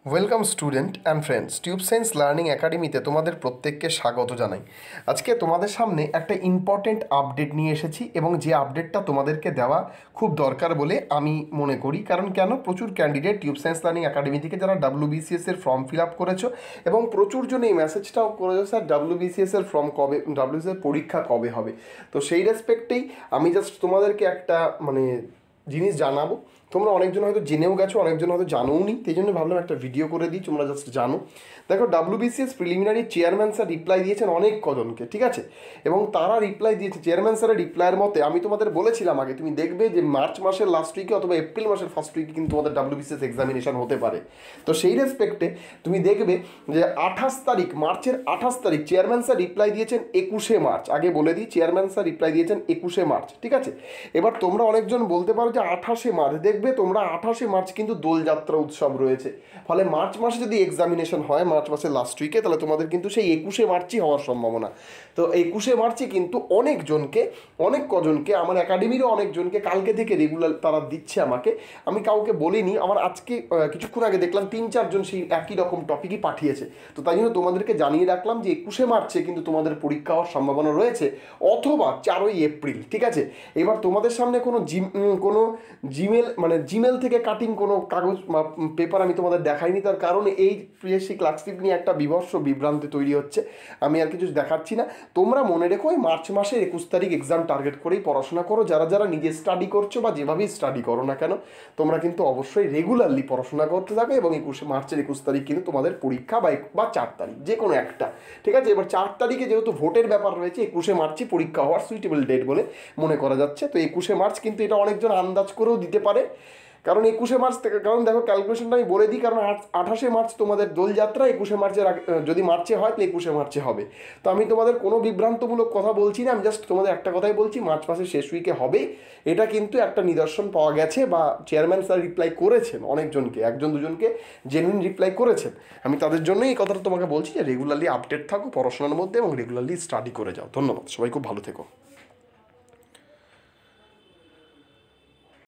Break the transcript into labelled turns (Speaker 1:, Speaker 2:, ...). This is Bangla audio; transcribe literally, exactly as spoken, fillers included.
Speaker 1: Welcome student and friends, tube science learning একাডেমিতে তোমাদের প্রত্যেককে স্বাগত জানাই। আজকে তোমাদের সামনে একটা ইম্পর্টেন্ট আপডেট নিয়ে এসেছি এবং যে আপডেটটা তোমাদেরকে দেওয়া খুব দরকার বলে আমি মনে করি। কারণ কেন, প্রচুর candidate tube science learning academy থেকে যারা ডাব্লিউবিসিএস এর ফর্ম ফিল আপ করেছো এবং প্রচুর জন এই মেসেজটাও করেছো, স্যার ডাব্লিউবিসিএস এর ফর্ম কবে, ডাব্লিউবিসিএস এর পরীক্ষা কবে হবে। তো সেই রেসপেক্টেই আমি জাস্ট তোমাদেরকে একটা মানে জিনিস জানাবো। তোমরা অনেকজন হয়তো জেনেও গেছো, অনেকজন হয়তো জানোও নি, সেই জন্য ভাবলাম একটা ভিডিও করে দিই, তোমরা জাস্ট জানো। দেখো, WBCS preliminary chairman sir reply দিয়েছেন অনেক কজনকে, ঠিক আছে, এবং তারা রিপ্লাই দিয়েছে চেয়ারম্যান স্যারের রিপ্লাইয়ের মতে। আমি তোমাদের বলেছিলাম আগে, তুমি দেখবে যে মার্চ মাসের লাস্ট উইকে অথবা এপ্রিল মাসের ফার্স্ট উইকে কিন্তু তোমাদের ডাব্লিউবিসিএস এক্সামিনেশন হতে পারে। তো সেই রেসপেক্টে তুমি দেখবে যে আঠাশ তারিখ, মার্চের আঠাশ তারিখ চেয়ারম্যান স্যার রিপ্লাই দিয়েছেন একুশে মার্চ। আগে বলে দিই, চেয়ারম্যান স্যার রিপ্লাই দিয়েছেন একুশে মার্চ, ঠিক আছে। এবার তোমরা অনেকজন বলতে পারো যে আঠাশে মার্চ, দেখবে তোমরা আঠাশে মার্চ কিন্তু দোলযাত্রা উৎসব রয়েছে, ফলে মার্চ মাসে যদি এক্সামিনেশন হয় মার্চ মাসের লাস্ট উইকে, তাহলে তোমাদের কিন্তু সেই একুশে মার্চই হওয়ার সম্ভাবনা। তো একুশে মার্চে কিন্তু অনেকজনকে, অনেক কজনকে, আমার একাডেমিরও অনেকজনকে কালকে থেকে রেগুলার তারা দিচ্ছে আমাকে। আমি কাউকে বলিনি, আমার আজকে কিছুক্ষণ আগে দেখলাম তিন চারজন সেই একই রকম টপিকই পাঠিয়েছে। তো তাই জন্য তোমাদেরকে জানিয়ে রাখলাম যে একুশে মার্চে কিন্তু তোমাদের পরীক্ষা হওয়ার সম্ভাবনা রয়েছে, অথবা চারই এপ্রিল, ঠিক আছে। এবার তোমাদের সামনে কোনো জিম কোনো জিমেল মানে জিমেল থেকে কাটিং কোনো কাগজ বা পেপার আমি তোমাদের দেখাইনি। তার কারণ এই পিএসসি ক্লার্কশিপ নিয়ে একটা বিভৎস বিভ্রান্তি তৈরি হচ্ছে, আমি আর কিছু দেখাচ্ছি না। তোমরা মনে রেখো, এই মার্চ মাসের একুশ তারিখ এক্সাম টার্গেট করেই পড়াশোনা করো। যারা যারা নিজে স্টাডি করছো বা যেভাবেই স্টাডি করো না কেন, তোমরা কিন্তু অবশ্যই রেগুলারলি পড়াশোনা করতে থাকো এবং একুশে মার্চের একুশ তারিখ কিন্তু তোমাদের পরীক্ষা বা বা চার তারিখ যে কোনো একটা, ঠিক আছে। এবার চার তারিখে যেহেতু ভোটের ব্যাপার রয়েছে, একুশে মার্চই পরীক্ষা হওয়ার সুইটেবল ডেট বলে মনে করা যাচ্ছে। তো একুশে মার্চ কিন্তু এটা অনেকজন আন্দাজ করেও দিতে পারে, কারণ একুশে মার্চ থেকে, কারণ দেখো ক্যালকুলেশনটা আমি বলে দিই, কারণ আঠাশে মার্চ তোমাদের দোলযাত্রা, একুশে মার্চের যদি মার্চে হয় তাহলে একুশে মার্চে হবে। তো আমি তোমাদের কোনো বিভ্রান্তমূলক কথা বলছি না, আমি জাস্ট তোমাদের একটা কথাই বলছি, মার্চ মাসের শেষ উইকে হবে। এটা কিন্তু একটা নিদর্শন পাওয়া গেছে, বা চেয়ারম্যান স্যার রিপ্লাই করেছেন অনেকজনকে, একজন দুজনকে জেনুইন রিপ্লাই করেছেন। আমি তাদের জন্যই এই কথাটা তোমাকে বলছি যে রেগুলারলি আপডেট থাকো পড়াশোনার মধ্যে এবং রেগুলারলি স্টাডি করে যাও। ধন্যবাদ, সবাই খুব ভালো থেকো।